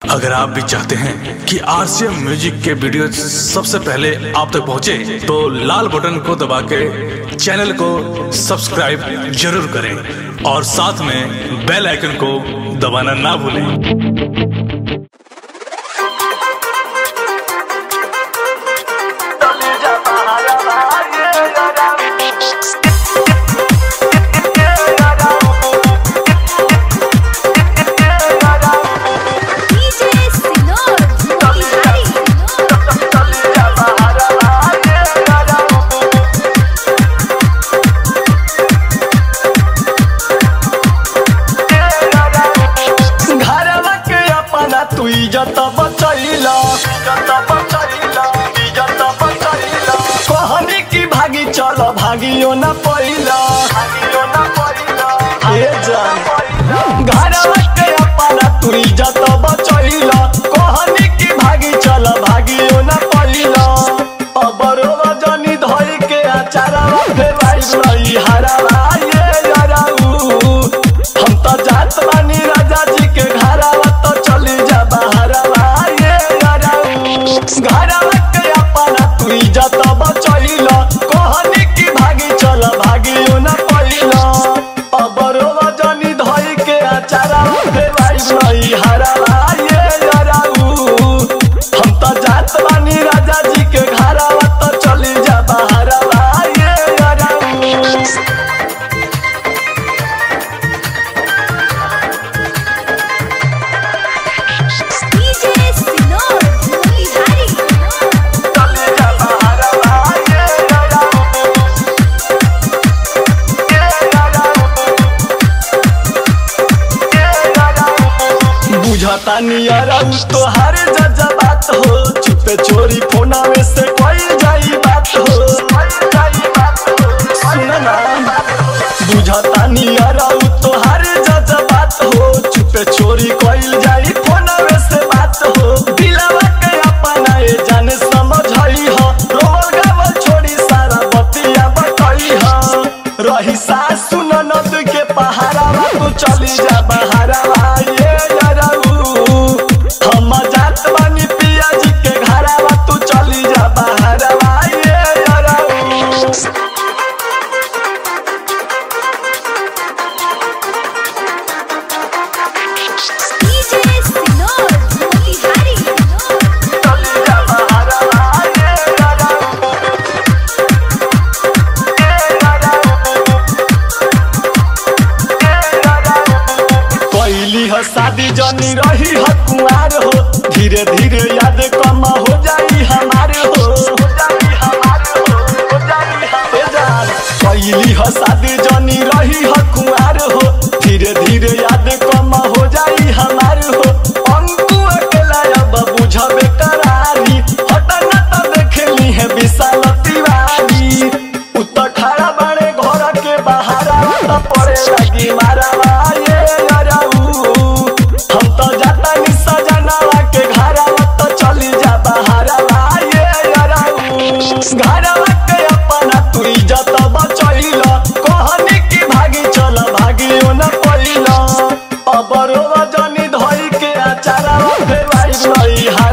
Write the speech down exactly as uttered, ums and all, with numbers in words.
अगर आप भी चाहते हैं कि आरसीएम म्यूजिक के वीडियो सबसे पहले आप तक पहुंचे, तो लाल बटन को दबा के चैनल को सब्सक्राइब जरूर करें और साथ में बेल आइकन को दबाना ना भूलें। तू इज्जत बचैला इज्जत बचैला इज्जत बचैला कहनी की भागी चल भागियो ना पहिला भागियो ना पहिला ए जान घरवा के अपना तू इज्जत बचैला कहनी की भागी चल भागियो ना पहिला अबरो वजनी धई के आचारवा फेराई रही हरावा ये याराऊ हम तो जात बानी राजा जी के घरवा तो चली जा घरवा के अपना तू इज्जत बचैला कहनी की भागी चल भागियो ना पहिला अबरो वजनी धई के आचारवा फेराई रही हरावा ये याराऊ हम तो जात बानी राजा जी के घरवा तो चली जा बहरवा ये याराऊ। बुझता नियराऊ तो हर जज्बात हो चुपे चोरी फोना में से कोई जाई बात हो सुना ना बुझता नियराऊ तो हर जज्बात हो चुपे चोरी कोई जाई फोना में से बात हो दिलवा के अपना ए जाने समझई हो रोल गावल छोड़ी सारा बतिया बतई हो रही सास सुन नद के पहाड़वा तू चली जा बहरवा ये शादी जनी रही है कुआर हो धीरे धीरे याद कम हो जाई हमारे हो हो जाई हमारे हो हो जाई हमारे पहली है शादी जनी रही है कुआर हो धीरे धीरे याद कम हो जाई हमारे हो अंकु अकेला अब बुझबे करारी हटना तो देखली है विशाल तिवारी उत खड़ा बड़े घर के बाहर तो पड़े लगी मारवा ये हम तो जाता नि सजनावा के घरवा तो चली जा बहरवा ये याराऊ घरवा के अपना तू इज्जत बचैला कहनी की भागी चल भागियो ना पहिला अबरो वजनी धई के आचारवा फेराई रही